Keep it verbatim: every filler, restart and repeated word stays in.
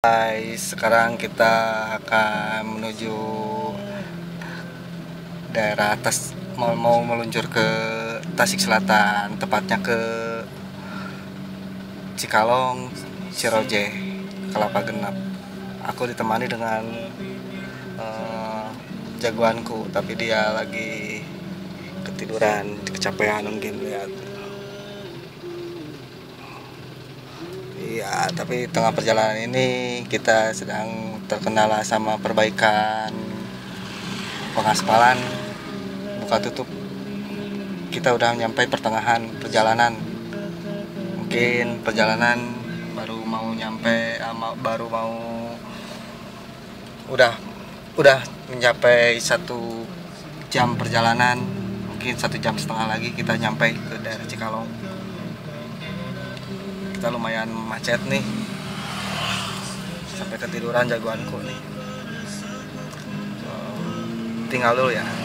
Hai, sekarang kita akan menuju daerah Tas, mau, mau meluncur ke Tasik Selatan, tepatnya ke Cikalong, Ciroje, Kelapa Genap. Aku ditemani dengan uh, jagoanku, tapi dia lagi ketiduran, kecapean mungkin, lihat. Iya, tapi tengah perjalanan ini kita sedang terkendala sama perbaikan pengaspalan, buka tutup. Kita udah nyampe pertengahan perjalanan. Mungkin perjalanan baru mau nyampe, baru mau udah udah mencapai satu jam perjalanan. Mungkin satu jam setengah lagi kita nyampe ke daerah Cikalong. Kita lumayan macet nih, sampai ketiduran jagoanku nih. So, tinggal dulu ya.